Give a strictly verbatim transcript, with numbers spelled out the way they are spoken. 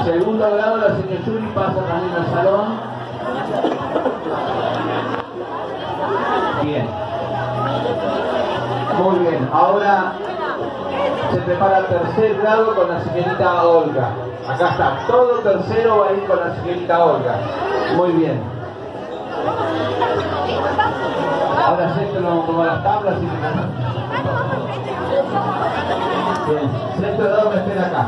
Segundo grado, la señora Yuri pasa también al salón. Bien. Muy bien. Ahora se prepara tercer grado con la señorita Olga. Acá está. Todo tercero va a ir con la señorita Olga. Muy bien. Ahora sexto nos vamos a tomar las tablas y... Bien. Sexto grado me espera acá.